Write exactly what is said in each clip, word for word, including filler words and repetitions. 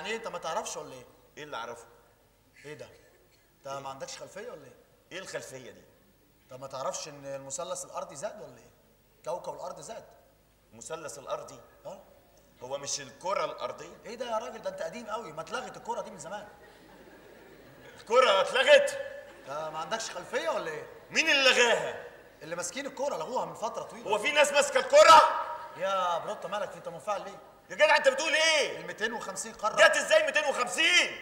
يعني ايه انت ما تعرفش ولا ايه؟ ايه اللي اعرفه؟ ايه ده؟ انت ما عندكش خلفيه ولا ايه؟ ايه الخلفيه دي؟ انت ما تعرفش ان المثلث الارضي زاد ولا ايه؟ كوكب الارض زاد. المثلث الارضي؟ اه هو مش الكره الارضيه؟ ايه ده يا راجل؟ ده انت قديم قوي، ما اتلغت الكره دي من زمان. الكره اتلغت؟ انت ما عندكش خلفيه ولا ايه؟ مين اللي لغاها؟ اللي ماسكين الكوره لغوها من فتره طويله. هو في ناس ماسكه الكره؟ يا بروتا مالك انت منفعل ليه؟ يا جدع انت بتقول ايه؟ ال مئتين وخمسين قاره جت ازاي مئتين وخمسين؟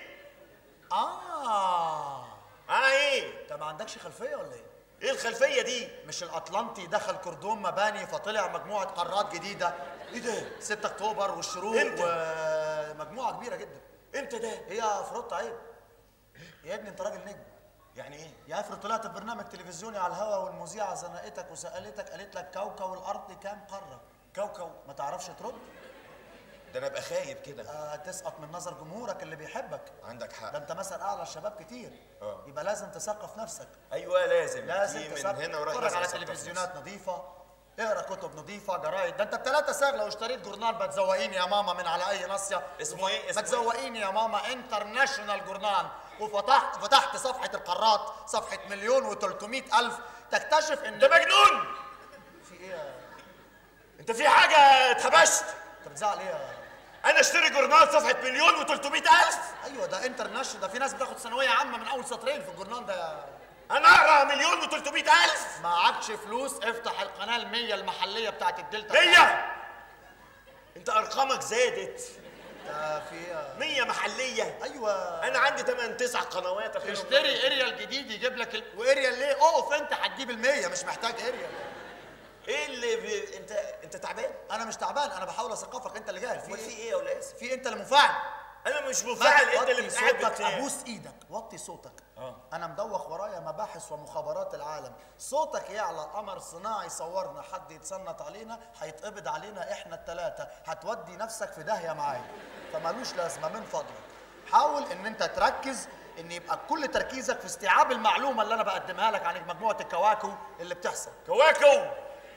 اه اه ايه؟ انت ما عندكش خلفيه ولا ايه؟ ايه الخلفيه دي؟ مش الاطلنطي دخل كردون مباني فطلع مجموعه قارات جديده؟ ايه ده؟ ستة اكتوبر والشروق امتى؟ ومجموعه كبيره جدا. امتى ده؟ ايه يا فروت عيب يا ابني، انت راجل نجم. يعني ايه؟ يا افرض طلعت في برنامج تلفزيوني على الهوا والمذيعه زنقتك وسالتك قالت لك كوكب الارض كام قاره؟ كوكب؟ ما تعرفش ترد؟ ده انا ابقى خايب كده. آه تسقط من نظر جمهورك اللي بيحبك. عندك حق. ده انت مثل اعلى الشباب كتير. اه يبقى لازم تثقف نفسك. ايوه لازم لازم دي من تثقف. هنا وراح اتفرج على تلفزيونات نظيفه، اقرا كتب نظيفه، جرايد. ده انت بثلاثة ساغ لو اشتريت جورنال بتزوقيني يا ماما من على اي ناصيه. اسمه ايه؟ اسمه بتزوقيني يا ماما انترناشونال جورنال. وفتحت فتحت صفحه القارات، صفحه مليون وثلاثمائة الف، تكتشف ان انت مجنون؟ في ايه يا... انت في حاجه اتهبشت؟ انت بتزعل ايه يا... انا اشتري جورنال صفحه مليون وثلاثمائة الف؟ ايوه ده انترناشونال، ده في ناس بتاخد ثانويه عامه من اول سطرين في الجورنال ده يا... انا اقرا مليون وثلاثمائة الف؟ معكش فلوس؟ افتح القناه المية المحليه بتاعت الدلتا. مية؟ انت ارقامك زادت. ده في ايه؟ مية محليه؟ ايوه انا عندي تمن تسع قنوات اخيرا. اشتري اريال جديد يجيب لك ال... واريال ليه؟ اقف انت هتجيب المية، مش محتاج اريال. ايه اللي ب... انت انت تعبان؟ انا مش تعبان، انا بحاول اثقفك. انت اللي جاهل. في في ايه ايه؟ يا ولا اسف؟ في انت اللي منفعل. انا مش منفعل، انت اللي وطي بتقعد صوتك، بتنام. ابوس ايدك، وطي صوتك. اه انا مدوخ ورايا مباحث ومخابرات العالم. صوتك يعلى، قمر صناعي صورنا، حد يتصنت علينا هيتقبض علينا احنا الثلاثه، هتودي نفسك في داهيه معايا، فمالوش لازمه. من فضلك حاول ان انت تركز، ان يبقى كل تركيزك في استيعاب المعلومه اللي انا بقدمها لك عن مجموعه الكواكب اللي بتحصل. كواكب؟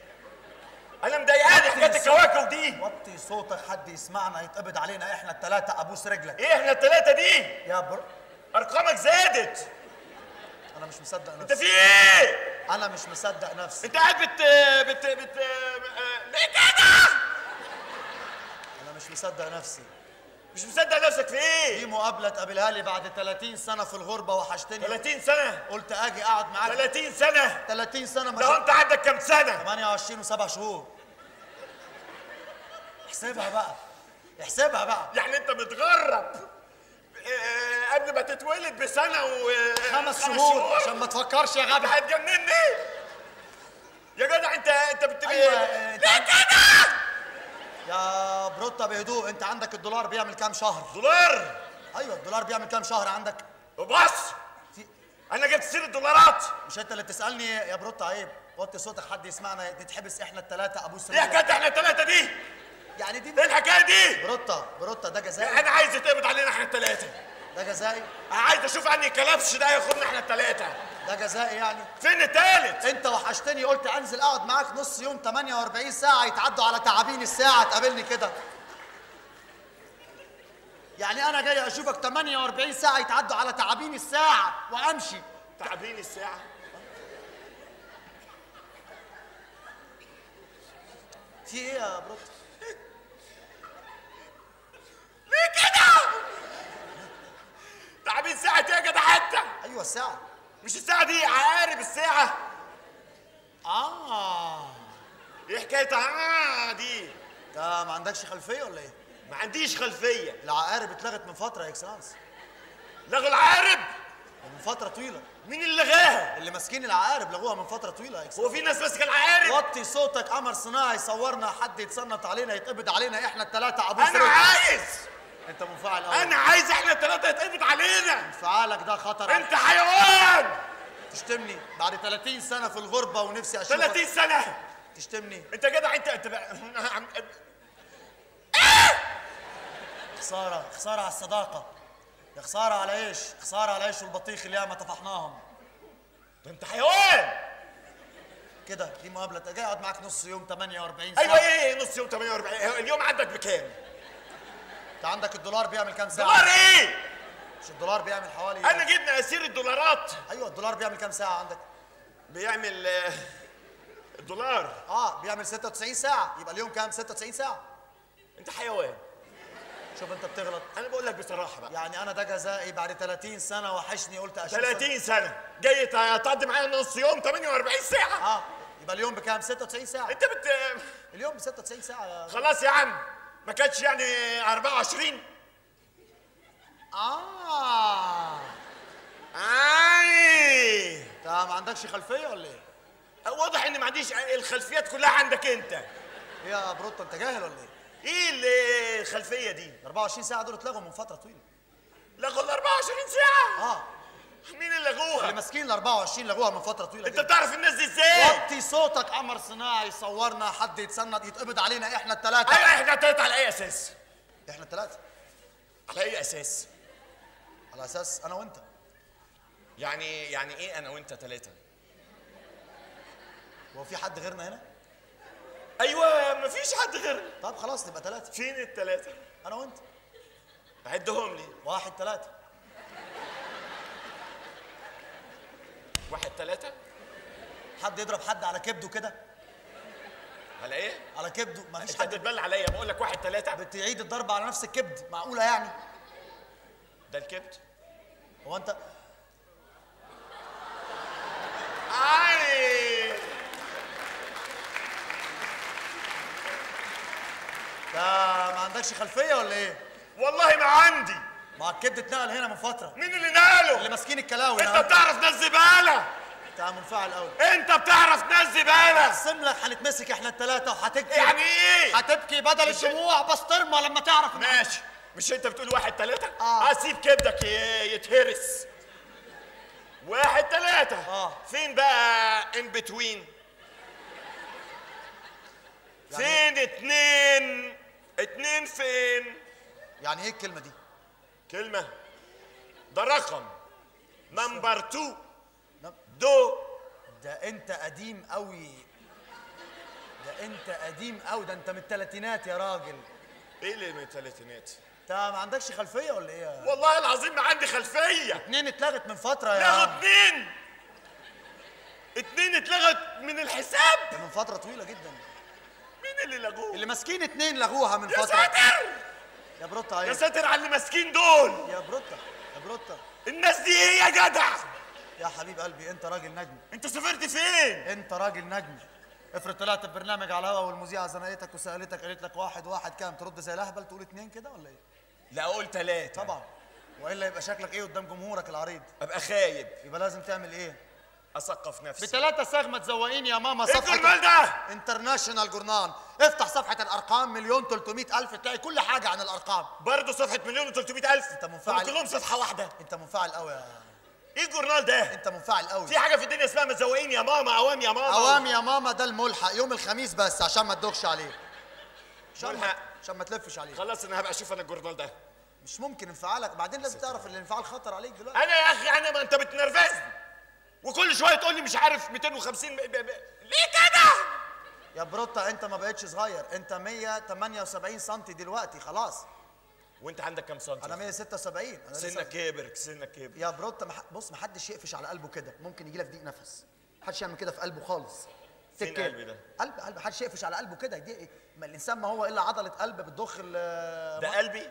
انا مضايقاني حكايه الكواكب دي. وطي صوتك، حد يسمعنا هيتقبض علينا احنا الثلاثه، ابوس رجلك. ايه احنا الثلاثه دي؟ يا بر... ارقامك زادت. انا مش مصدق نفسي. انت في ايه؟ انا مش مصدق نفسي. انت قاعد بت بت بت ليه كده؟ انا مش مصدق نفسي. مش مصدق نفسك في ايه؟ دي مقابله تقابلها لي بعد ثلاثين سنه في الغربه، وحشتني. ثلاثين سنه؟ قلت اجي اقعد معاك. ثلاثين سنه؟ ثلاثين سنه ما ده انت عندك كام سنه؟ ثمانية وعشرين وسبع شهور. احسبها بقى، احسبها بقى. يعني انت متغرب اه قبل ما تتولد بسنه و خمس شهور عشان ما تفكرش يا غبي. هتجنني يا جدع. انت انت بت أيوة، ليه كده؟ يا بروتا بهدوء، انت عندك الدولار بيعمل كام شهر؟ دولار؟ ايوه الدولار بيعمل كام شهر عندك؟ بص في... انا جبت سيره الدولارات. مش انت اللي بتسالني يا بروتا؟ عيب، وطي صوتك، حد يسمعنا نتحبس احنا الثلاثه، ابوس ايه حكايه احنا الثلاثه دي؟ يعني دي ايه الحكايه دي؟ بروتا بروتا ده جزائي. انا عايز يتقبض علينا احنا الثلاثه. ده جزائي. انا عايز اشوف اني كلبش ده ياخدنا احنا الثلاثه. ده جزائي يعني. فين الثالث؟ انت وحشتني، قلت انزل اقعد معاك نص يوم، ثمانية وأربعين ساعه يتعدوا على تعابين الساعه، تقابلني كده. يعني انا جاي اشوفك ثمانية وأربعين ساعه يتعدوا على تعابين الساعه وامشي. تعابين الساعه؟ في ايه يا بروتا؟ ليه كده؟ تعابين ساعه ايه يا جدع انت؟ ايوه الساعه. مش الساعه دي عقارب الساعه؟ اه ايه حكايه اه دي؟ انت ما عندكش خلفيه ولا ايه؟ ما عنديش خلفيه. العقارب اتلغت من فتره يا اكسلانس. لغوا العقارب؟ من فتره طويله. مين اللي لغاها؟ اللي ماسكين العقارب لغوها من فتره طويله يا اكسلانس. هو في ناس ماسكه العقارب؟ وطي صوتك، قمر صناعي صورنا، حد يتصنت علينا يتقبض علينا احنا الثلاثه، ابوس انا رجلك. عايز. انت منفعل قوي. انا عايز احنا الثلاثه يتقبض علينا. انفعالك ده خطر. انت حيوان. تشتمني بعد ثلاثين سنه في الغربه ونفسي اشوفك. ثلاثين سنه؟ تشتمني؟ انت جدع انت انت بقى. خساره، خساره على الصداقه. يا خساره على ايش؟ خساره على ايش والبطيخ اللي ياما طفحناهم. ده انت حيوان كده. دي مقابله جاي اقعد معاك نص يوم ثمانية وأربعين ساعه. ايوه ايه نص يوم ثمانية وأربعين؟ اليوم عندك بكام؟ انت عندك الدولار بيعمل كام ساعه؟ دولار ايه؟ مش الدولار بيعمل حوالي انا جبنا اسير الدولارات. ايوه الدولار بيعمل كام ساعه عندك؟ بيعمل آه، الدولار اه بيعمل ستة وتسعين ساعه، يبقى اليوم كام؟ ستة وتسعين ساعه. انت حيوان. شوف انت بتغلط. انا بقول لك بصراحه بقى، يعني انا ده جزائي بعد ثلاثين سنه وحشني قلت اشوف ثلاثين سنه جاي تقضي معايا نص يوم ثمانية وأربعين ساعه. اه يبقى اليوم بكام؟ ستة وتسعين ساعه. انت بت اليوم ب ستة وتسعين ساعه يا خلاص يا عم، ما كانتش يعني أربعة وعشرين؟ اه اي انت ما عندكش خلفيه ولا ايه؟ واضح ان ما عنديش الخلفيات كلها عندك انت. ايه يا بروتو انت جاهل ولا ايه؟ ايه اللي الخلفيه دي؟ أربعة وعشرين ساعه دول اتلغوا من فتره طويله. لغوا ال أربعة وعشرين ساعه؟ اه مين اللي لغوها؟ اللي ماسكين ال أربعة وعشرين لغوها من فتره طويله انت جدا. بتعرف الناس دي ازاي؟ وطي صوتك، قمر صناعي صورنا، حد يتسند يتقبض علينا احنا الثلاثه. ايوه احنا التلاته على اي اساس؟ احنا الثلاثه على اي اساس؟ على اساس انا وانت. يعني يعني ايه انا وانت ثلاثه؟ هو في حد غيرنا هنا؟ ايوه مفيش حد غيرنا. طب خلاص نبقى ثلاثه. فين الثلاثه؟ انا وانت. عدهم لي. واحد ثلاثه. واحد ثلاثه؟ حد يضرب حد على كبده كده؟ على ايه؟ على كبده، ما فيش انت حد هتتبلى عليا، بقول لك واحد ثلاثه. بتعيد الضرب على نفس الكبد، معقوله يعني؟ ده الكبد. هو انت اي ده ما عندكش خلفيه ولا ايه؟ والله ما عندي. ما الكبد اتنقل هنا من فتره. مين اللي نقله؟ اللي ماسكين الكلاوي. انت بتعرف ناس زباله. انت منفعل قوي. انت بتعرف ناس زباله. اقسم لك هنتمسك احنا الثلاثه وهتبكي. يعني ايه؟ هتبكي بدل مش- الدموع بسطرمه لما تعرف. ماشي، مش انت بتقول واحد ثلاثة؟ آه. اسيب كبدك ي- يتهرس. واحد ثلاثة. آه. فين بقى ان بتوين؟ يعني فين اتنين؟ اتنين فين؟ يعني ايه الكلمه دي؟ كلمة، ده رقم. نمبر تو. نم- دو. ده انت قديم قوي. ده انت قديم قوي، ده انت من الثلاثينات يا راجل. ايه اللي من الثلاثينات؟ انت ما عندكش خلفيه ولا ايه يا- والله العظيم ما عندي خلفية. اتنين اتلغت من فتره يا لغوا عم. اتنين. اتنين اتلغت من الحساب. ده من فتره طويله جدا. مين اللي لغوه؟ اللي ماسكين اتنين لغوها من يا فتره. ساتر. يا بروتا يا ايه؟ ساتر على اللي ماسكين دول. يا بروتا يا بروتا الناس دي ايه يا جدع؟ يا حبيب قلبي انت راجل نجم. انت سافرت فين؟ انت راجل نجم. افرض طلعت ببرنامج على الهوا والمذيعه زنقتك وسالتك قالت لك واحد واحد كام، ترد زي الاهبل تقول اتنين كده ولا ايه؟ لا اقول ثلاثة طبعا. والا يبقى شكلك ايه قدام جمهورك العريض؟ ابقى خايب. يبقى لازم تعمل ايه؟ اثقف نفسي. بثلاثة سغمة تزوقين يا ماما. ايه صفحة الجرنال ده؟ انترناشونال جورنان. افتح صفحة الارقام مليون تلتمية الف تلاقي كل حاجة عن الارقام. برضه صفحة مليون وثلاثمائة ألف. انت منفعل. كلهم صفحة واحدة. انت منفعل قوي يا ايه الجورنال ده؟ انت منفعل قوي. في حاجة في الدنيا اسمها متزوقين يا ماما، عوام يا ماما. عوام يا ماما ده الملحق يوم الخميس بس عشان ما تدوخش عليه. عشان ما ملحق. عشان ما تلفش عليه. خلاص انا هبقى اشوف انا الجورنال ده. مش ممكن انفعالك، بعدين لازم تعرف ان الانفعال خطر عليك دلوقتي. انا يا اخي انا، ما انت بتنرفزني وكل شوية تقول لي مش عارف مئتين وخمسين ب... ب... ب... ليه كده؟ يا بروتا انت ما بقتش صغير، انت مية وتمانية وسبعين سم دلوقتي خلاص. وانت عندك كام سنتي؟ انا مية وستة وسبعين. أنا لسه- سنك كبر، سنك كبر. يا بروتا مح... بص ما حدش يقفش على قلبه كده، ممكن يجي لك ضيق نفس. ما حدش يعمل كده في قلبه خالص. فين تك- قلبي ده؟ قلب قلب حدش يقفش على قلبه كده. دي ما الانسان ما هو الا عضله قلب بتضخ ال ده قلبي؟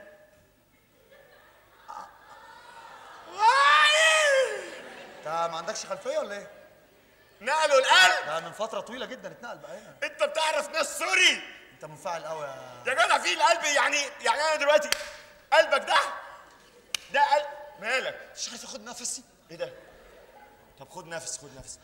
انت ما عندكش خلفيه ولا ايه؟ نقلوا القلب. ده من فتره طويله جدا اتنقل بقى هنا. انت بتعرف ناس سوري انت منفعل قوي يا يا جدع. في القلب يعني، يعني انا دلوقتي قلبك ده ده قلب مالك؟ مش عارف اخد نفسي. ايه ده؟ طب خد نفس، خد نفس.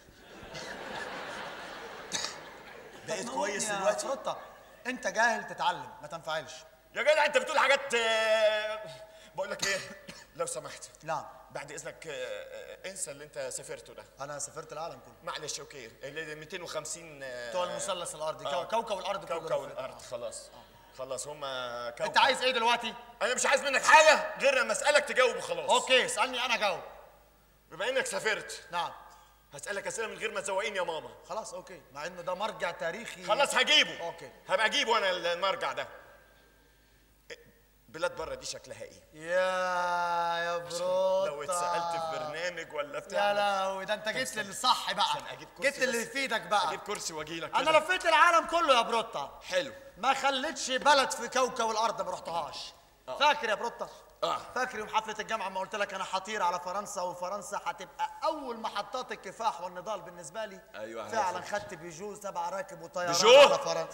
بقيت طب كويس موتني يا دلوقتي. بروتا. انت جاهل تتعلم ما تنفعلش. يا جدع انت بتقول حاجات. آه، بقول لك ايه، لو سمحت نعم. بعد اذنك، آه، آه، انسى اللي انت سافرته ده. انا سافرت العالم كله. معلش اوكي. اللي مئتين وخمسين آه، بتوع المثلث الارضي آه. كو- كوكب الارض كله. كوكب لفيت. الارض. خلاص خلاص هما كوكب. انت عايز ايه دلوقتي؟ انا مش عايز منك حاجه غير لما اسالك تجاوب وخلاص. اوكي اسالني انا جاوب. بما انك سافرت نعم. هسالك اسئله من غير ما تزوقين يا ماما. خلاص اوكي، مع انه ده مرجع تاريخي. خلاص هجيبه. اوكي. هبقى اجيبه انا المرجع ده. بلاد بره دي شكلها ايه؟ يا يا بروتا لو اتسالت في برنامج ولا بتاع. يا لهوي، ده انت جيت للصح بقى، جيت اللي يفيدك بقى. اجيب كرسي واجي لك. انا لفيت العالم كله يا بروتا. حلو. ما خليتش بلد في كوكب الارض ما رحتهاش. آه. فاكر يا بروتا؟ اه فاكر يوم حفله الجامعه ما قلت لك انا هطير على فرنسا، وفرنسا هتبقى اول محطات الكفاح والنضال بالنسبه لي. ايوه فعلا خدت بيجو سبع راكب وطيران بيجو؟ على فرنسا.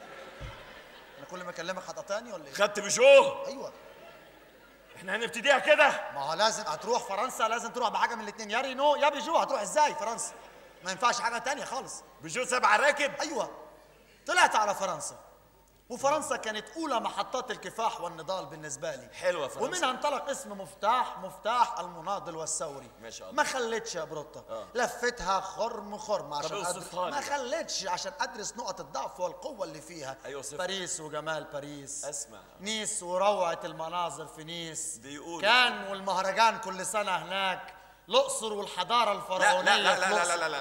انا كل ما اكلمك هتقاطعني ولا ايه؟ خدت بيجو؟ ايوه. احنا هنبتديها كده. ما هو لازم هتروح فرنسا، لازم تروح بحاجه من الاثنين، يا رينو يا بيجو. هتروح ازاي فرنسا؟ ما ينفعش حاجه تانية خالص. بيجو سبع راكب؟ ايوه. طلعت على فرنسا، وفرنسا كانت اولى محطات الكفاح والنضال بالنسبه لي. حلوه فرنسا. ومنها انطلق اسم مفتاح، مفتاح المناضل والثوري. ما شاء الله. ما خليتش يا بروتا. آه. لفتها خرم خرم عشان أدرس. ما خليتش عشان ادرس نقط الضعف والقوه اللي فيها. أيوة صفر. باريس وجمال باريس. اسمع. نيس وروعه المناظر في نيس. بيقولوا كان والمهرجان كل سنه هناك. الاقصر والحضاره لا الفرعونيه. لا لا لا لا لا لا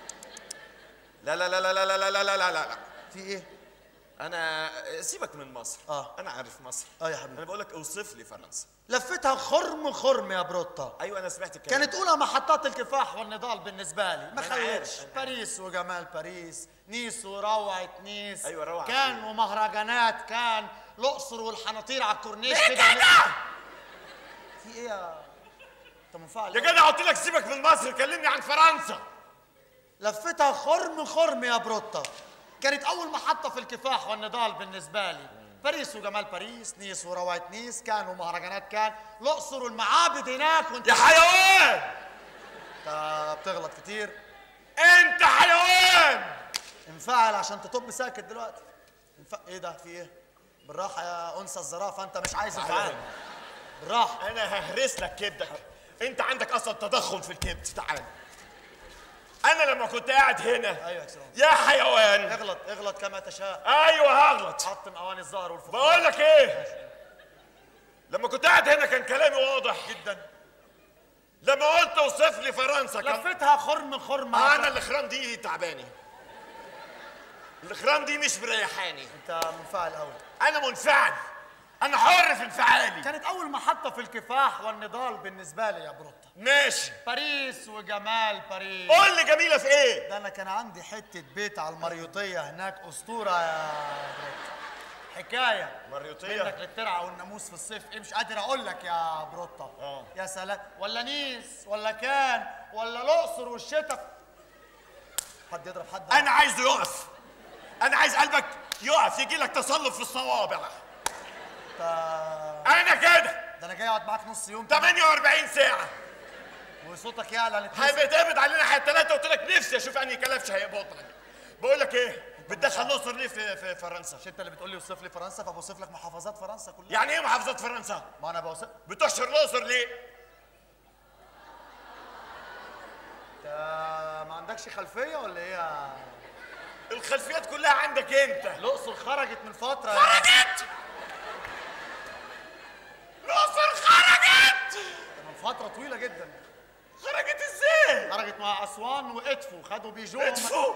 لا لا لا لا لا لا لا لا لا لا لا. في ايه؟ انا سيبك من مصر. اه انا عارف مصر. اه يا حبيبي. انا بقول لك اوصف لي فرنسا. لفتها خرم خرم يا بروتا. ايوه انا سمعت الكلام. كانت اولى محطات الكفاح والنضال بالنسبه لي. ما أنا عارف، خليتش. أنا باريس وجمال باريس، نيس وروعه نيس. أيوة روعة. كان ومهرجانات، كان الاقصر والحناطير على الكورنيش ليه كده. كده؟ في ايه يا انت منفعل؟ يا جدع قلت لك سيبك من مصر، كلمني عن فرنسا. لفتها خرم خرم يا بروتا. كانت اول محطه في الكفاح والنضال بالنسبه لي. باريس وجمال باريس، نيس وروعه نيس، كان ومهرجانات، كان الاقصر والمعابد هناك. وانت يا حيوان انت بتغلط كتير. انت حيوان. انفعل عشان تطب ساكت دلوقتي. انف... ايه ده؟ في ايه؟ بالراحه يا انثى الزرافه، انت مش عايز انفعال. بالراحه. انا ههرس لك كبدك. انت عندك اصلا تضخم في الكبد. تعال. انا لما كنت قاعد هنا. ايوه يا سلام. يا حيوان. اغلط اغلط كما تشاء. ايوه هغلط. حطم اواني الزهر والفخار. بقول لك ايه، لما كنت قاعد هنا كان كلامي واضح جدا. لما قلت اوصف لي فرنسا كان لفتها خرم خرم. انا الاخرام دي تعباني. الاخرام دي مش مريحاني. انت منفعل قوي. انا منفعل. انا حر في انفعالي. كانت اول محطه في الكفاح والنضال بالنسبه لي يا بروتا. ماشي. باريس وجمال باريس. قول لي جميله في ايه؟ ده انا كان عندي حته بيت على المريوطيه هناك، اسطوره يا بروتا. حكايه. مريوطيه منك للترعه والناموس في الصيف. ايه مش قادر اقول لك يا بروتا. اه يا سلام. ولا نيس ولا كان ولا الاقصر والشتاء. حد يضرب حد؟ انا عايزه يقف. انا عايز قلبك يقف، يجي لك تصلب في الصوابع. انت انا كده. ده انا جاي اقعد معاك نص يوم ثمانية وأربعين ساعه وصوتك يعلى. نتنسى. هيتقبض علينا حتى ثلاثه. قلت لك نفسي اشوف انهي كلبش هيقبضنا. بقول لك ايه، بتدخل الاقصر ليه في في فرنسا؟ مش انت اللي بتقول لي اوصف لي فرنسا، فبوصف لك محافظات فرنسا كلها. يعني ايه محافظات فرنسا؟ ما انا بوصف. بتحشر الاقصر ليه؟ انت ما عندكش خلفيه ولا ايه يا... الخلفيات كلها عندك انت. الاقصر خرجت من فتره. خرجت. الاقصر خرجت من فتره طويله جدا. خرجت ازاي؟ خرجت مع اسوان وادفو، خدوا بيجو. ادفو.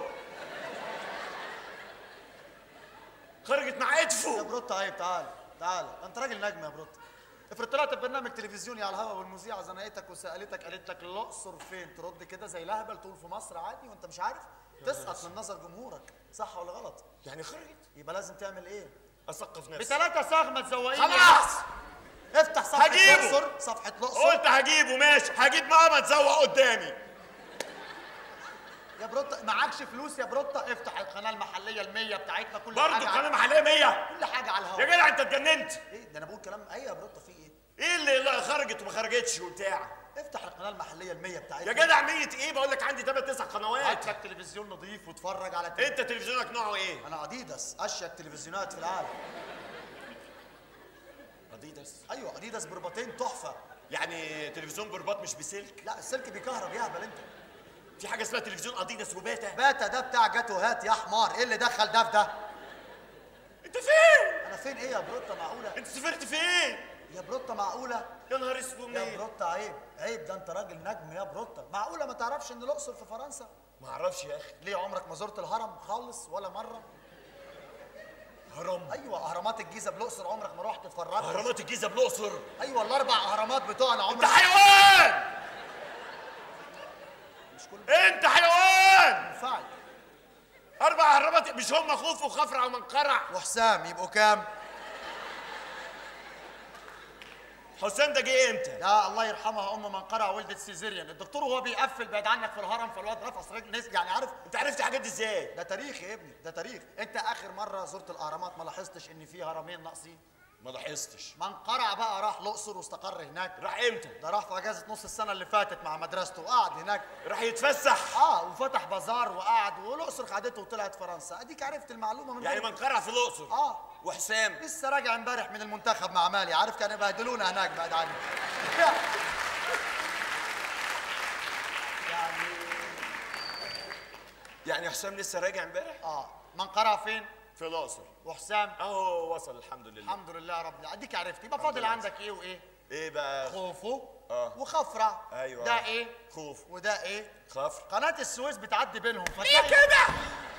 خرجت مع يا ادفو. بروتا عيب. تعال تعال، انت راجل نجم يا بروتا. افرض طلعت ببرنامج تلفزيوني على الهواء والمذيعه زنقتك وسالتك قالت لك الاقصر فين، ترد كده زي لهبل تقول في مصر عادي وانت مش عارف؟ تسقط من نظر جمهورك. صح ولا غلط؟ يعني خرجت. يبقى لازم تعمل ايه؟ اثقف نفسي. بثلاثه سغمه تزوقيني. خلاص. افتح صفحه هجيبه. الاقصر. صفحه الاقصر. قلت هجيبه ماشي. هجيب ماما تزوق قدامي. يا بروتا معكش فلوس يا بروتا؟ افتح القناه المحليه المية بتاعتنا. كل برضه حاجه قناه على... محليه مية. كل حاجه على يا الهواء. جدع انت اتجننت. ايه ده؟ انا بقول كلام. ايه يا بروتا في ايه؟ ايه اللي لا خرجت وما خرجتش وبتاع؟ افتح القناه المحليه المية بتاعتنا. يا جدع مية ايه؟ بقول لك عندي ثمان تسع قنوات. هات لك تلفزيون نظيف واتفرج على تلفزيون. انت تلفزيونك نوعه ايه؟ انا اديداس، اشيك تلفزيونات في العالم. اديداس؟ ايوه اديداس برباطين تحفه. يعني تلفزيون برباط مش بسلك؟ لا السلك بيكهرب يهبل انت. في حاجه اسمها تلفزيون اديداس وباتا؟ باتا ده بتاع جاتوهات يا حمار. ايه اللي دخل ده في ده؟ انت فين؟ انا فين ايه يا بروتا؟ معقوله؟ انت سافرت فين؟ يا بروتا معقوله؟ يا نهار اسود. يا بروتا عيب عيب، ده انت راجل نجم يا بروتا. معقوله ما تعرفش ان الاقصر في فرنسا؟ ما اعرفش يا اخي. ليه عمرك ما زرت الهرم خالص ولا مره؟ هرم؟ ايوه اهرامات الجيزه بالاقصر، عمرك ما رحت اتفرجت؟ اهرامات الجيزه بالاقصر؟ ايوه الاربع اهرامات بتوعنا انت عمرك. حيوان! مش كل انت حيوان! ينفعك. اربع اهرامات مش هم خوف وخفرع ومنقرع وحسام يبقوا كام؟ حسام ده جه امتى؟ يا الله يرحمها ام منقرع ولدت سيزيريان، الدكتور وهو بيقفل بعد عنك في الهرم فالواد رفع رجل نزل، يعني عارف. انت عرفت الحاجات دي ازاي؟ ده تاريخ يا ابني، ده تاريخ. انت اخر مره زرت الاهرامات ما لاحظتش ان في هرمين ناقصين؟ ما لاحظتش. منقرع بقى راح الاقصر واستقر هناك. راح امتى؟ ده راح في اجازه نص السنه اللي فاتت مع مدرسته وقعد هناك. راح يتفسح؟ اه وفتح بازار وقعد، والاقصر خدته وطلعت فرنسا. اديك عرفت المعلومه من يعني غير- منقرع في الاقصر؟ اه وحسام لسه راجع امبارح من المنتخب مع مالي، عارف كانوا يبهدلونا هناك بعد عني. يعني يعني حسام لسه راجع امبارح؟ اه منقرع فين؟ في الاقصر. وحسام اهو وصل الحمد لله. الحمد لله رب العالمين. اديك عرفت. يبقى فاضل لله. عندك ايه وايه؟ ايه بقى؟ خوفو آه. وخفرع. ايوه. ده ايه؟ خوف. وده ايه؟ خفر. قناه السويس بتعدي بينهم ليه فتلاقي كده؟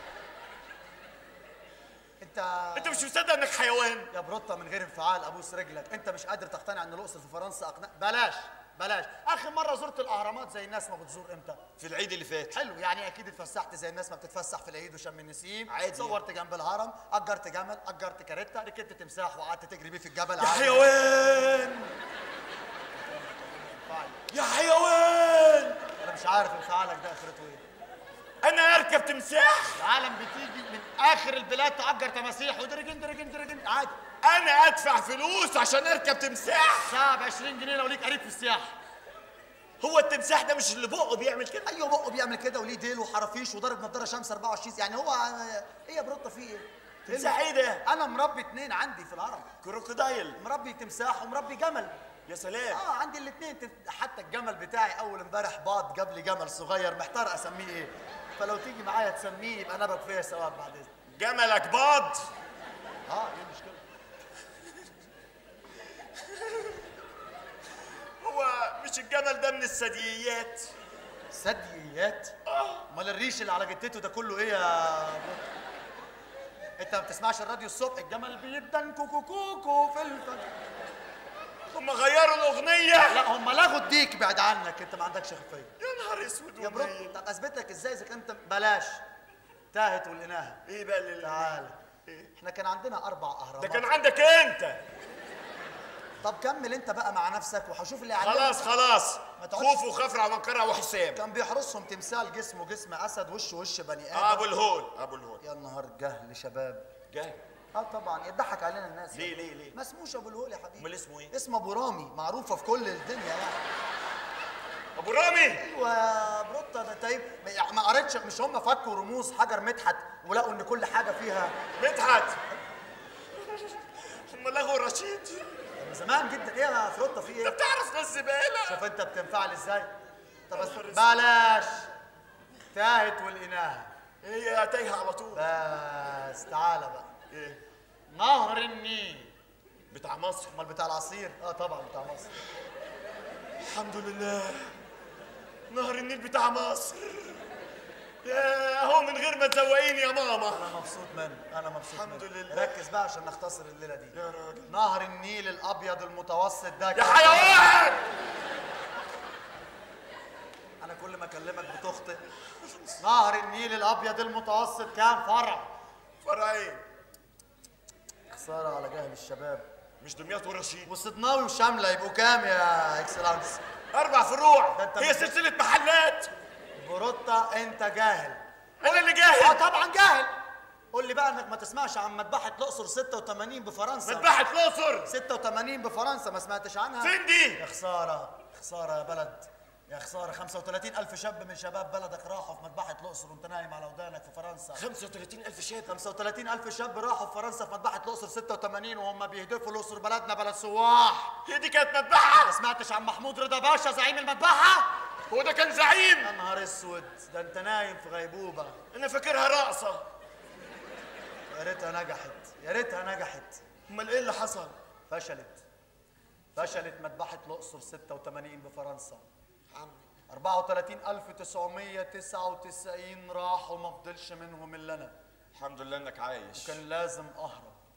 انت انت مش مصدق انك حيوان؟ يا بروتا من غير انفعال ابوس رجلك، انت مش قادر تقتنع ان الاقصر في فرنسا أقنع... بلاش بلاش. اخر مره زرت الاهرامات زي الناس ما بتزور امتى؟ في العيد اللي فات. حلو، يعني اكيد اتفسحت زي الناس ما بتتفسح في العيد وشم النسيم. عادي. صورت جنب الهرم، اجرت جمل، اجرت كاريتا، ركبت تمساح وقعدت تجري بيه في الجبل. يا عادي. حيوان! انفعل. يا حيوان! انا مش عارف انفعالك ده اخرته ايه. انا اركب تمساح؟ العالم بتيجي من اخر البلاد تأجر تماسيح ودرجن درجن درجن عادي. انا ادفع فلوس عشان اركب تمساح؟ ساعة ب عشرين جنيه لو ليك قريب في السياحة. هو التمساح ده مش اللي بقه بيعمل كده؟ ايوه بقه بيعمل كده وليه ديل وحرافيش وضارب نضاره شمس أربعة وعشرين، يعني هو ايه يا بروتا فيه ايه؟ تمساح ايه ده؟ انا مربي اتنين عندي في الهرم، كروكودايل. مربي تمساح ومربي جمل. يا سلام. اه عندي الاثنين. حتى الجمل بتاعي اول امبارح باض جاب لي جمل صغير محتار اسميه ايه، فلو تيجي معايا تسميه يبقى نبك فيا ثواب بعد اذنك. جملك باض؟ اه ايه المشكله؟ هو مش الجمل ده من الثدييات؟ ثدييات؟ اه. امال الريش اللي على جتته ده كله ايه يا بط؟ انت ما بتسمعش الراديو الصبح؟ الجمل بيدن كوكو كوكو في الفجر. هم غيروا الاغنيه؟ لا هم لغوا الديك بعد عنك، انت ما عندكش خلفيه. يا نهار اسود يا برو ومنيل. طب اثبت لك ازاي اذا كنت بلاش تاهت ولقيناها. ايه بقى اللي تعال. إيه؟ احنا كان عندنا اربع اهرامات. ده كان عندك انت. طب كمل انت بقى مع نفسك وهشوف اللي عليك. خلاص خلاص. ما تقعدش. خوف وخفرع ومنقرع وحسام. كان بيحرسهم تمثال جسمه جسم اسد وشه وش بني ادم. آه ابو الهول. ابو الهول. يا نهار جهل شباب. جاي. اه طبعا يضحك علينا الناس. ليه ليه ليه؟ ما اسموش ابو الهول يا حبيبي. امال اسمه ايه؟ اسمه ابو رامي، معروفه في كل الدنيا يعني. ابو رامي. ايوه يا بروتا ده طيب يعني ما قريتش؟ مش هم فكوا رموز حجر مدحت ولقوا ان كل حاجه فيها مدحت. هم لغوا رشيد. من زمان جدا. ايه يا فروتا في انت ايه؟ بتعرف ناس زباله. شوف انت بتنفعل ازاي. طب بس يا نهار اسود. بلاش تاهت ولقيناها. هي تايهه على طول. بس تعالى بقى. ايه؟ نهر النيل. بتاع مصر. امال بتاع العصير؟ اه طبعا بتاع مصر. الحمد لله. نهر النيل بتاع مصر. يا هو من غير ما تزوقيني يا ماما. انا مبسوط منه، انا مبسوط الحمد منه. لله. ركز بقى عشان نختصر الليله دي. يا راجل. نهر النيل الابيض المتوسط ده يا كان- حيوان. انا كل ما اكلمك بتخطئ. نهر النيل الابيض المتوسط كام فرع؟ فرعين. خساره على جهل الشباب. مش دمياط ورشيد؟ وصدناوي وشامله يبقوا كام يا اكسلانس؟ اربع فروع. ده انت هي مش- سلسله محلات. بروتا انت جاهل. انا اللي اه جاهل. طبعا جاهل. قول لي بقى انك ما تسمعش عن مذبحه الاقصر ستة وثمانين بفرنسا. مذبحه الاقصر. ستة وثمانين بفرنسا ما سمعتش عنها؟ فين دي؟ يا خساره خساره يا بلد، يا خساره. خمسة وثلاثين ألف شاب من شباب بلدك راحوا في مذبحه الاقصر وانت نايم على ودانك في فرنسا. خمسة وثلاثين ألف شاب. خمسة وثلاثين ألف شاب راحوا في فرنسا في مذبحه الاقصر ستة وثمانين وهم بيهدفوا الاقصر بلدنا بلد سواح. هي دي كانت مذبحه؟ ما سمعتش عن محمود رضا باشا زعيم المذبحه؟ هو ده كان زعيم؟ يا نهار اسود، ده انت نايم في غيبوبه. انا فاكرها رقصه. يا ريتها نجحت، يا ريتها نجحت. امال ايه اللي حصل؟ فشلت. فشلت مذبحه الاقصر ستة وثمانين بفرنسا. عمي. أربعة وثلاثين ألف وتسعمية وتسعة وتسعين راحوا ما فضلش منهم الا انا. الحمد لله انك عايش. كان لازم اهرب.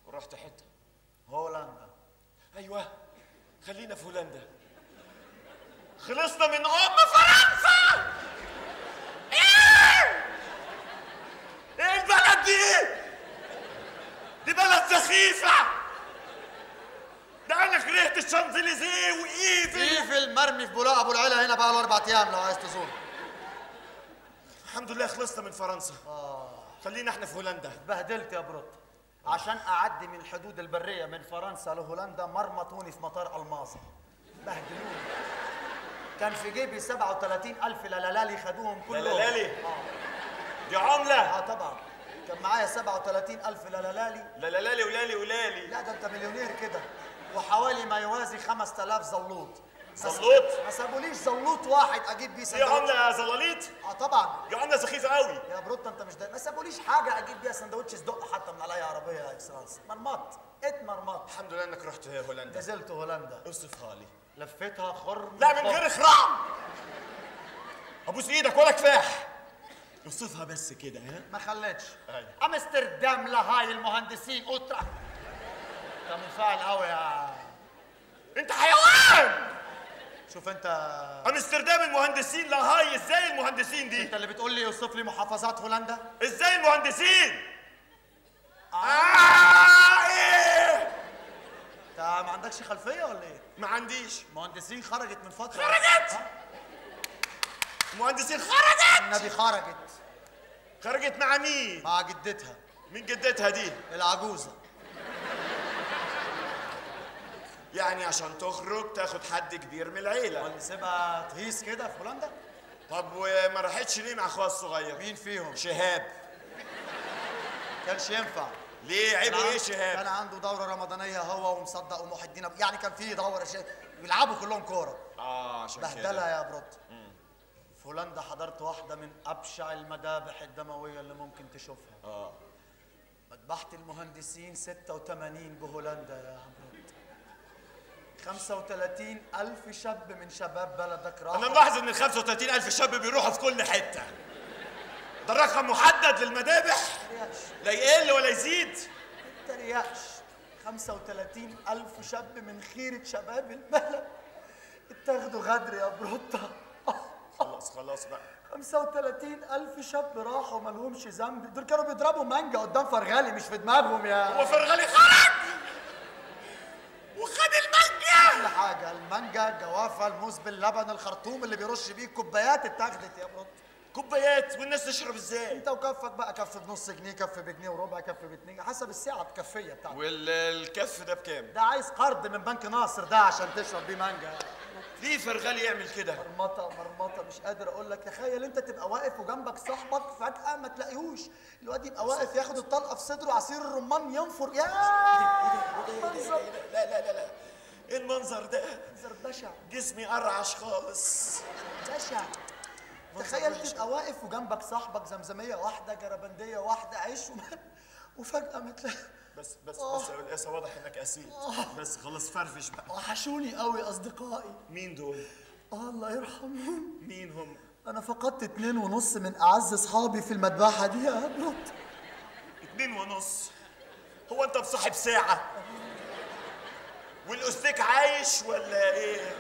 ورحت حته. هولندا. ايوه خلينا في هولندا. خلصنا من ام فرنسا. ايه ايه البلد دي؟ دي بلد سخيفه. ده انا كرهت الشانزليزيه وايفل. ايفل مرمي في بولاق ابو العلا هنا بقى له اربع ايام لو عايز تزور. الحمد لله خلصنا من فرنسا. اه خلينا احنا في هولندا. اتبهدلت يا بروت. عشان اعدي من الحدود البريه من فرنسا لهولندا مرمطوني في مطار الماظه. بهدلوني. كان في جيبي سبعة وثلاثين ألف لالالي خدوهم كلهم. لالالي؟ اه دي عمله. اه طبعا كان معايا سبعة وثلاثين ألف لالالي. لالالي ولالي ولالي. لا ده انت مليونير كده. وحوالي ما يوازي خمسة آلاف زلوط. زلوط؟ ما سابوليش زلوط واحد اجيب بيه دي سندوتش. عمله يا زلاليط؟ اه طبعا. دي عمله سخيفه قوي. يا بروتا انت مش ده ما سابوليش حاجه اجيب بيها سندوتش صدق حتى من عليا عربيه يا اكسلانس. مرمط اتمرمط. الحمد لله انك رحت هولندا. نزلت هولندا. اوصفها لي. لفيتها خرم. لا من غير اخرام. ابوس ايدك ولا كفاح. اوصفها بس كده. ها ما خليتش. أيوة. امستردام لهاي المهندسين اوترا. انت منفعل قوي يا انت حيوان. شوف انت امستردام المهندسين لاهاي. ازاي المهندسين دي؟ انت اللي بتقول لي اوصف لي محافظات هولندا. ازاي المهندسين؟ آه. آه ايه؟ انت ما عندكش خلفيه ولا ايه؟ ما عنديش. مهندسين خرجت من فتره. خرجت؟ ها؟ المهندسين خرجت؟ النبي خرجت. خرجت مع مين؟ مع جدتها. مين جدتها دي؟ العجوزه. يعني عشان تخرج تاخد حد كبير من العيله. ولا سيبها تهيس كده في هولندا؟ طب وما راحتش ليه مع اخوها الصغير؟ مين فيهم؟ شهاب. كانش ينفع. ليه عيبه ايه كان شهاب؟ عنده دوره رمضانيه هو ومصدق ومحي الدين أبو- يعني كان في دوره شيء بيلعبوا كلهم كوره. اه عشان كده. بهدله يا بروت. في هولندا حضرت واحدة من أبشع المذابح الدموية اللي ممكن تشوفها. اه مذبحة المهندسين ستة وثمانين بهولندا يا بروت. خمسة وثلاثين ألف شاب من شباب بلدك راحوا. انا ملاحظ ان ال خمسة وثلاثين ألف شاب بيروحوا في كل حته. ده رقم محدد للمذابح. تريقش لا يقل ولا يزيد. تريقش. خمسة وثلاثين ألف شاب من خيرة شباب البلد اتاخدوا غدر يا بروتا. خلاص خلاص بقى. خمسة وثلاثين ألف شاب راحوا ما لهمش ذنب. دول كانوا بيضربوا مانجا قدام فرغالي مش في دماغهم يا هو فرغلي خرج وخد المانجا. كل حاجة. المانجا، الجوافة، الموز باللبن، الخرطوم اللي بيرش بيه الكوبايات اتاخدت يا بروت. كوبايات والناس تشرب ازاي؟ انت وكفك بقى كف بنص جنيه، كف بجنيه وربع، كف باتنين حسب السعة الكفية بتاعتك. والكف ده بكام؟ ده عايز قرض من بنك ناصر ده عشان تشرب بيه مانجا. ليه فرغلي يعمل كده؟ مرمطة مرمطة مش قادر اقول لك. تخيل انت تبقى واقف وجنبك صاحبك فجأة ما تلاقيهوش. الواد يبقى واقف ياخد الطلقة في صدره عصير الرمان ينفر. يا منظر. لا لا لا لا ايه المنظر ده؟ منظر بشع جسمي قرعش خالص. بشع. تخيل تبقى واقف وجنبك صاحبك زمزمية واحدة، جربندية واحدة، عيش وما- وفجأة ما تلاقي. بس بس آه. بس يا والقاسة واضح انك اسيد. بس خلاص فرفش بقى. وحشوني قوي اصدقائي. مين دول؟ آه الله يرحمهم. مين هم؟ انا فقدت اتنين ونص من اعز اصحابي في المذبحة دي يا بروت. اتنين ونص؟ هو انت بصاحب ساعة؟ والاستيك عايش ولا ايه؟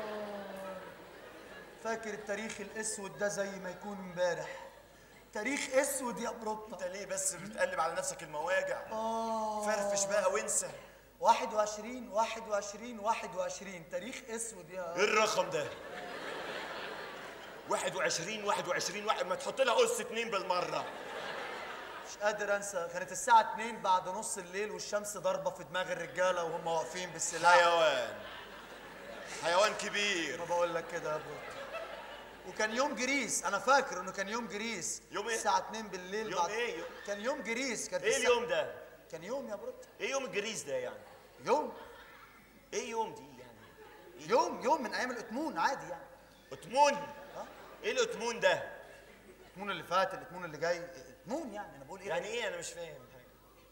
فاكر التاريخ الاسود ده زي ما يكون امبارح. تاريخ اسود يا بروتا. انت ليه بس بتقلب على نفسك المواجع؟ اه فرفش بقى وانسى. واحد وعشرين واحد وعشرين واحد وعشرين تاريخ اسود يا ايه الرقم ده؟ واحد وعشرين واحد وعشرين واحد ما تحط لها قص اتنين بالمرة. مش قادر انسى. كانت الساعة اتنين بعد نص الليل والشمس ضاربة في دماغ الرجالة وهم واقفين بالسلاح. حيوان حيوان كبير. ما بقول لك كده يا بروتا. وكان يوم جريس. انا فاكر انه كان يوم جريس. يوم ايه؟ الساعة اتنين بالليل. يوم بعد... ايه يوم؟ كان يوم جريس. كان ايه اليوم ده؟ كان يوم يا بروتا. ايه يوم الجريس ده يعني؟ يوم ايه يوم دي يعني؟ إيه؟ يوم يوم من ايام الاتمون عادي يعني. اتمون؟ ها؟ ايه الاتمون ده؟ الاتمون اللي فات، الاتمون اللي جاي، اتمون يعني. انا بقول ايه يعني ايه؟ انا مش فاهم حاجه.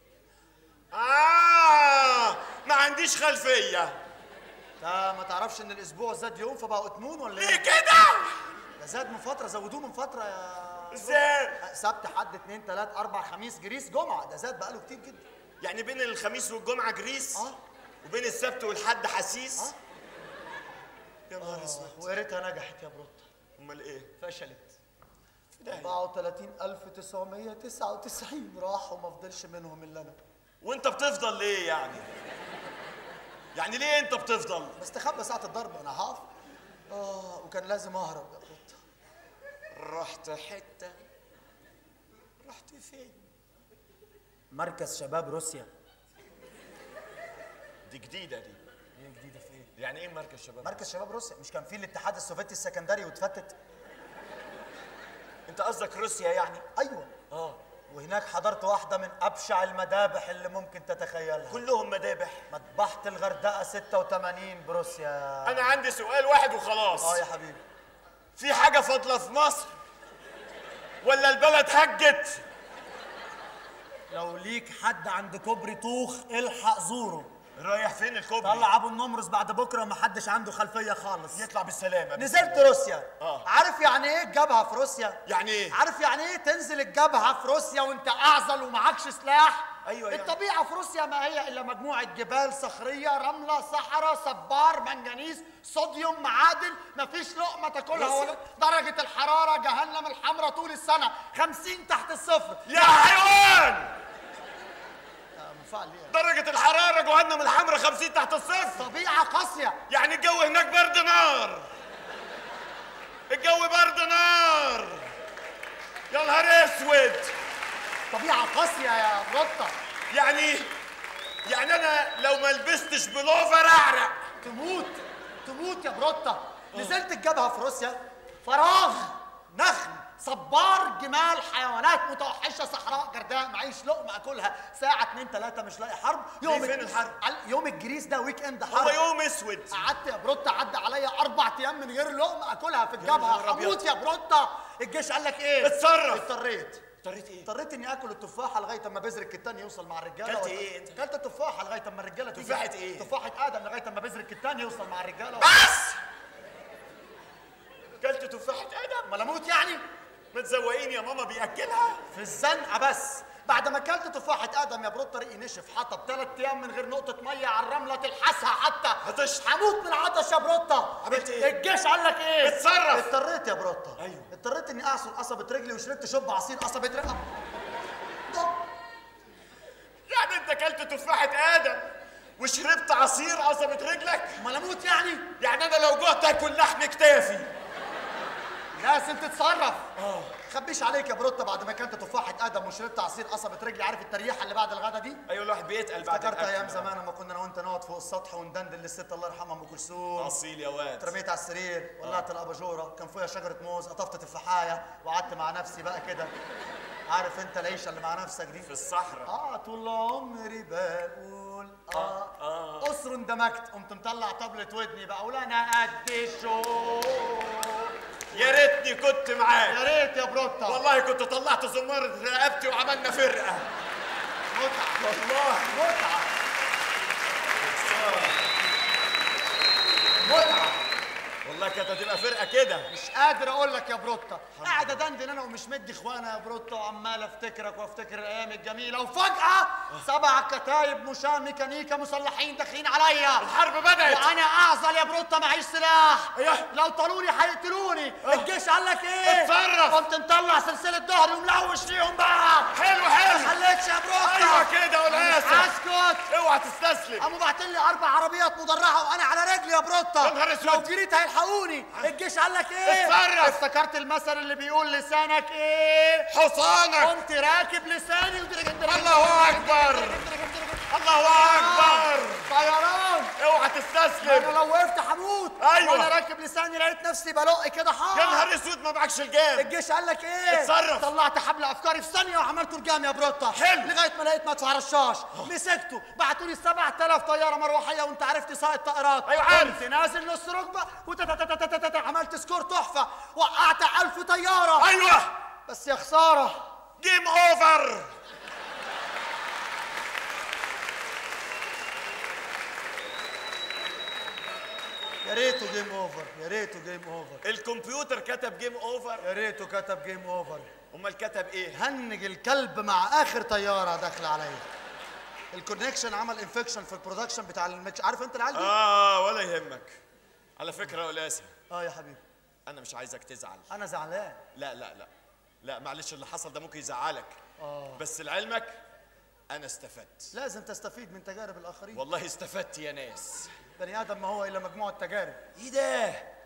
اه ما عنديش خلفيه. انت ما تعرفش ان الاسبوع زاد يوم فبقى اتمون ولا ليه ايه؟ كده؟ ده زاد من فتره، زودوه من فتره يا ازاي؟ سبت حد اتنين تلات اربع خميس جريس جمعه. ده زاد بقاله كتير جدا. يعني بين الخميس والجمعه جريس؟ اه. وبين السبت والحد حسيس؟ اه. يا نهار اسود. ويا ريتها نجحت يا بروتا. امال ايه؟ فشلت. ده أربعة وثلاثين ألف وتسعمية وتسعة وتسعين راحوا ما فضلش منهم الا انا. وانت بتفضل ليه يعني؟ يعني ليه انت بتفضل؟ بستخبى ساعة الضرب انا هقف. اه وكان لازم اهرب يا بروتا. رحت حته. رحت فين؟ مركز شباب روسيا. دي جديده دي. ايه جديدة في ايه؟ يعني ايه مركز شباب؟ مركز شباب روسيا، مش كان في الاتحاد السوفيتي السكندري واتفتت؟ انت قصدك روسيا يعني؟ ايوه. اه. وهناك حضرت واحدة من أبشع المذابح اللي ممكن تتخيلها. كلهم مذابح. مذبحة الغردقة ستة وثمانين بروسيا. انا عندي سؤال واحد وخلاص. اه يا حبيبي. في حاجه فاضله في مصر ولا البلد هجت؟ لو ليك حد عند كوبري طوخ الحق زوره. رايح فين الكوبري؟ طلع ابو النمرس بعد بكره ما حدش عنده خلفيه خالص. يطلع بالسلامه. نزلت روسيا. اه. عارف يعني ايه الجبهه في روسيا؟ يعني ايه؟ عارف يعني ايه تنزل الجبهه في روسيا وانت اعزل ومعكش سلاح؟ ايوه يعني. الطبيعه في روسيا ما هي الا مجموعه جبال صخريه، رمله، صحراء، صبار، منجنيز، صوديوم، معادن، مفيش لقمه تاكلها ولا درجه الحراره جهنم الحمراء طول السنه خمسين تحت الصفر. يا حيوان! منفعل ليه؟ درجة الحرارة جهنم الحمراء خمسين تحت الصفر. طبيعه قاسيه. يعني الجو هناك برد نار. الجو برد نار. يا نهار اسود. طبيعه قاسيه يا بروتا. يعني يعني انا لو ما لبستش بلوفر اعرق. تموت تموت يا بروتا. نزلت الجبهه في روسيا، فراغ، نخل، صبار، جمال، حيوانات متوحشه، صحراء، جرداء، معيش لقمه اكلها، ساعه اتنين تلاته مش لاقي حرب. يوم فين الحرب؟ يوم الجريس ده ويك اند حرب. هو يوم اسود. قعدت يا بروتا عدى عليا اربع ايام من غير لقمه اكلها في الجبهه. هموت يا بروتا. الجيش قال لك ايه؟ اتصرف. اضطريت اضطريت ايه؟ اضطريت اني اكل التفاحه لغايه اما بذر الكتان يوصل مع الرجاله. كلت ايه انت؟ كلت التفاحه لغايه اما الرجاله تيجي. تفاحه ايه؟ تفاحه ادم لغايه اما بذر الكتان يوصل مع الرجاله. بس كلت تفاحة ادم؟ امال اموت يعني؟ متزوقين يا ماما بياكلها في الزنقه بس. بعد ما اكلت تفاحه ادم يا برو طريقي نشف، حطب ثلاث ايام من غير نقطه ميه على الرمله تلحسها حتى. هتشرب. هموت من العطش يا بروتا. عملت ايه؟ الجيش قال لك ايه؟ اتصرف. اضطريت يا بروتا. ايوه. اضطريت اني اعصر قصبه رجلي وشربت شوب عصير قصبه رقبه. يعني انت اكلت تفاحة ادم وشربت عصير قصبة رجلك؟ امال اموت يعني؟ يعني انا لو جوعت اكل لحم كتافي. لازم تتصرف. اه خبيش عليك يا بروتا، بعد ما اكلت تفاحه ادم وشربت عصير قصبه رجلي، عارف التريحه اللي بعد الغدا دي؟ ايوه الواحد بيتقل بعد افتكرت الأكل. ايام زمان لما كنا انا وانت نقعد فوق السطح وندندن للست الله يرحمها ام كلثوم. اصيل يا واد. اترميت على السرير، ولعت الاباجوره، كان فوقيا شجره موز، قطفت تفاحايه وقعدت مع نفسي بقى كده. عارف انت العيشه اللي مع نفسك دي؟ في الصحراء. اه طول عمري بقول اه آه. قصر اندمجت، قمت مطلع طبلة ودني بقى اقول انا قد الشوق. يا ريتني كنت معاك. يا ريت يا بروتا. والله كنت طلعت زمارة رقبتي وعملنا فرقة. متعة والله متعة متعة. والله كانت هتبقى فرقة كده. مش قادر اقول لك يا بروتا. قاعد ادندن انا ومش مدي اخوانا يا بروتا، وعمال افتكرك وافتكر الايام الجميله، وفجاه سبع كتايب مشاة ميكانيكا مسلحين داخلين عليا. الحرب بدأت. وانا اعزل يا بروتا معيش سلاح. ايوه. لو طالوني هيقتلوني. الجيش قال لك ايه؟ اتصرف. قمت مطلع سلسله ظهري وملوش ليهم بقى. حلو حلو. ما خليتش يا بروتا. ايوه كده والاسف. اسكت. اوعى تستسلم. قاموا باعتين لي اربع عربيات مدرعه وانا على رجلي يا بروتا. يا نهار اسود. لو جريت هيلحقوني. الجيش قال لك ايه؟ اتصرف. افتكرت المثل اللي بيقول لسانك ايه؟ حصانك. قمت راكب لساني الله اكبر. الله اكبر. طيران. اوعى انا تستسلم. لو وقفت هموت. ايوه. وانا راكب لساني لقيت نفسي بلق كده حار. يا نهار اسود ما معكش الجام. الجيش قال لك ايه؟ اتصرف. طلعت حبل افكاري في ثانيه وعملته رجام يا بروتا. حلو. لغايه ما لقيت مدفع رشاش. مسكته بعتوا لي سبعة آلاف طياره مروحيه، وانت عرفت سائق طائرات. ايوه عارف. كنت نازل نص ركبه وتتتتتتت عملت سكور تحفه، وقعت ألف طياره. ايوه. بس يا خساره. جيم اوفر. يا ريته جيم اوفر، يا ريته جيم اوفر. الكمبيوتر كتب جيم اوفر. يا ريته كتب جيم اوفر. امال كتب ايه؟ هنج الكلب مع اخر طياره داخله عليا. الكونكشن عمل انفكشن في البرودكشن بتاع الميكش، عارف انت العيال دي؟ اه ولا يهمك. على فكره يا قلاسه، اه يا حبيبي. انا مش عايزك تزعل. انا زعلان. لا لا لا لا معلش، اللي حصل ده ممكن يزعلك. اه بس لعلمك انا استفدت. لازم تستفيد من تجارب الاخرين. والله استفدت يا ناس. بني ادم ما هو الا مجموعه تجارب. ايه ده؟